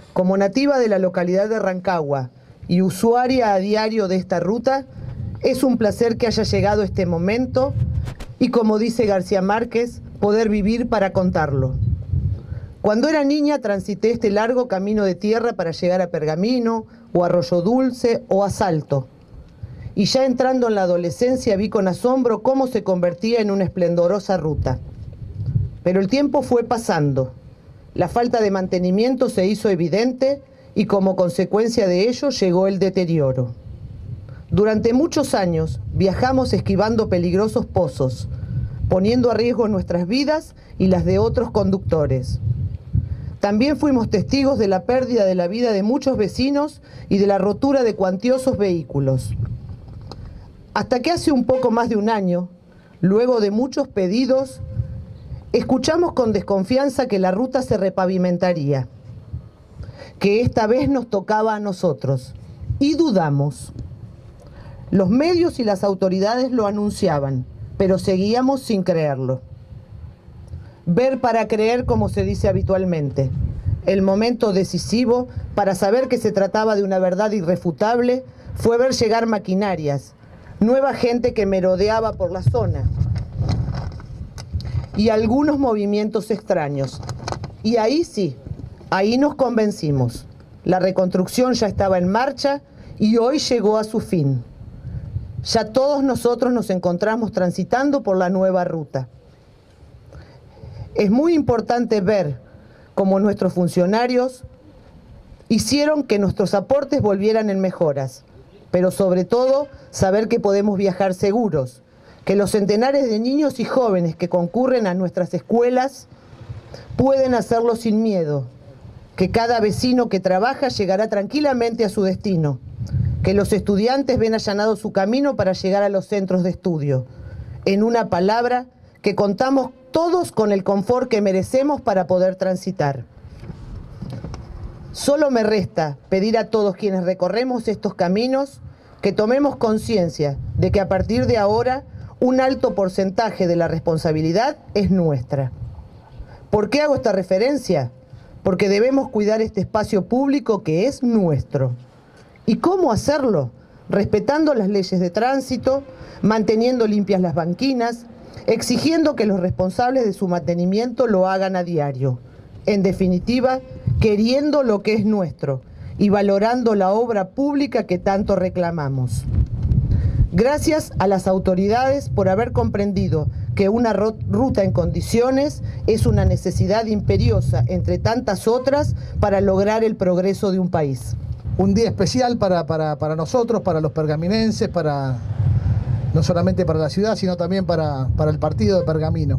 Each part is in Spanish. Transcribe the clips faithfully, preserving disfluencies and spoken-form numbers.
Como nativa de la localidad de Rancagua y usuaria a diario de esta ruta, es un placer que haya llegado este momento y, como dice García Márquez, poder vivir para contarlo. Cuando era niña transité este largo camino de tierra para llegar a Pergamino, o Arroyo Dulce, o a Salto. Y ya entrando en la adolescencia vi con asombro cómo se convertía en una esplendorosa ruta. Pero el tiempo fue pasando. La falta de mantenimiento se hizo evidente y como consecuencia de ello llegó el deterioro. Durante muchos años viajamos esquivando peligrosos pozos, poniendo a riesgo nuestras vidas y las de otros conductores. También fuimos testigos de la pérdida de la vida de muchos vecinos y de la rotura de cuantiosos vehículos. Hasta que hace un poco más de un año, luego de muchos pedidos, escuchamos con desconfianza que la ruta se repavimentaría, que esta vez nos tocaba a nosotros, y dudamos. Los medios y las autoridades lo anunciaban, pero seguíamos sin creerlo. Ver para creer, como se dice habitualmente. El momento decisivo para saber que se trataba de una verdad irrefutable fue ver llegar maquinarias, nueva gente que merodeaba por la zona y algunos movimientos extraños. Y ahí sí, ahí nos convencimos. La reconstrucción ya estaba en marcha y hoy llegó a su fin. Ya todos nosotros nos encontramos transitando por la nueva ruta. Es muy importante ver cómo nuestros funcionarios hicieron que nuestros aportes volvieran en mejoras, pero sobre todo saber que podemos viajar seguros, que los centenares de niños y jóvenes que concurren a nuestras escuelas pueden hacerlo sin miedo, que cada vecino que trabaja llegará tranquilamente a su destino, que los estudiantes ven allanado su camino para llegar a los centros de estudio. En una palabra, que contamos todos con el confort que merecemos para poder transitar. Solo me resta pedir a todos quienes recorremos estos caminos que tomemos conciencia de que a partir de ahora un alto porcentaje de la responsabilidad es nuestra. ¿Por qué hago esta referencia? Porque debemos cuidar este espacio público que es nuestro. ¿Y cómo hacerlo? Respetando las leyes de tránsito, manteniendo limpias las banquinas, exigiendo que los responsables de su mantenimiento lo hagan a diario. En definitiva, queriendo lo que es nuestro y valorando la obra pública que tanto reclamamos. Gracias a las autoridades por haber comprendido que una ruta en condiciones es una necesidad imperiosa, entre tantas otras, para lograr el progreso de un país. Un día especial para, para, para nosotros, para los pergaminenses, para... no solamente para la ciudad, sino también para, para el partido de Pergamino.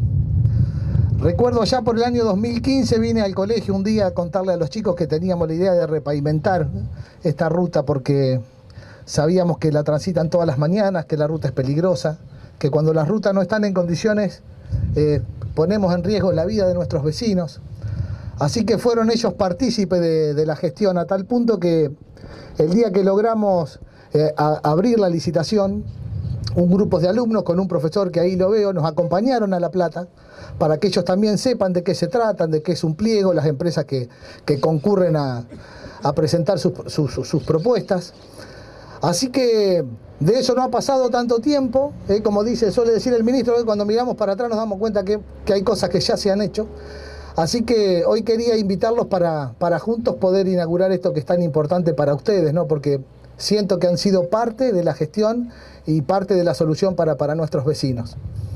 Recuerdo ya por el año dos mil quince vine al colegio un día a contarle a los chicos que teníamos la idea de repavimentar esta ruta porque sabíamos que la transitan todas las mañanas, que la ruta es peligrosa, que cuando las rutas no están en condiciones eh, ponemos en riesgo la vida de nuestros vecinos. Así que fueron ellos partícipes de, de la gestión a tal punto que el día que logramos eh, a, abrir la licitación, un grupo de alumnos con un profesor que ahí lo veo, nos acompañaron a La Plata para que ellos también sepan de qué se tratan, de qué es un pliego, las empresas que, que concurren a, a presentar sus, sus, sus propuestas. Así que de eso no ha pasado tanto tiempo, ¿eh? Como dice, suele decir el ministro, ¿eh? Cuando miramos para atrás nos damos cuenta que, que hay cosas que ya se han hecho. Así que hoy quería invitarlos para, para juntos poder inaugurar esto que es tan importante para ustedes, ¿no? Porque siento que han sido parte de la gestión y parte de la solución para, para nuestros vecinos.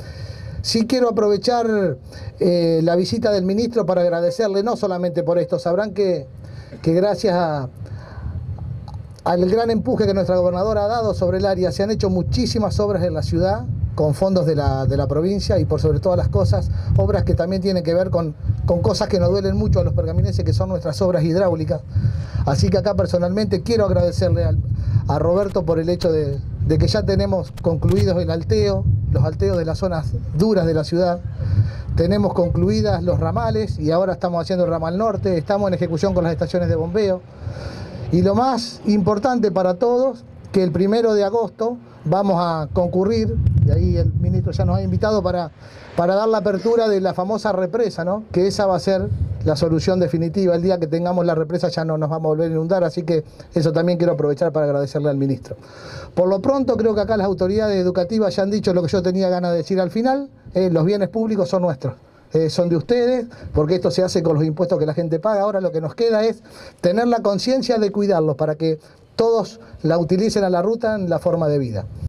Sí quiero aprovechar eh, la visita del ministro para agradecerle no solamente por esto. Sabrán que, que gracias a, al gran empuje que nuestra gobernadora ha dado sobre el área, se han hecho muchísimas obras en la ciudad con fondos de la, de la provincia y por sobre todas las cosas, obras que también tienen que ver con, con cosas que nos duelen mucho a los pergaminenses, que son nuestras obras hidráulicas. Así que acá personalmente quiero agradecerle al, a Roberto por el hecho de, de que ya tenemos concluidos el alteo, los alteos de las zonas duras de la ciudad, tenemos concluidas los ramales y ahora estamos haciendo el ramal norte, estamos en ejecución con las estaciones de bombeo. Y lo más importante para todos, que el primero de agosto vamos a concurrir, y ahí el ministro ya nos ha invitado para para dar la apertura de la famosa represa, ¿no? Que esa va a ser la solución definitiva. El día que tengamos la represa ya no nos vamos a volver a inundar, así que eso también quiero aprovechar para agradecerle al ministro. Por lo pronto creo que acá las autoridades educativas ya han dicho lo que yo tenía ganas de decir al final, eh, los bienes públicos son nuestros. Eh, son de ustedes, porque esto se hace con los impuestos que la gente paga. Ahora lo que nos queda es tener la conciencia de cuidarlos para que todos la utilicen a la ruta en la forma de vida.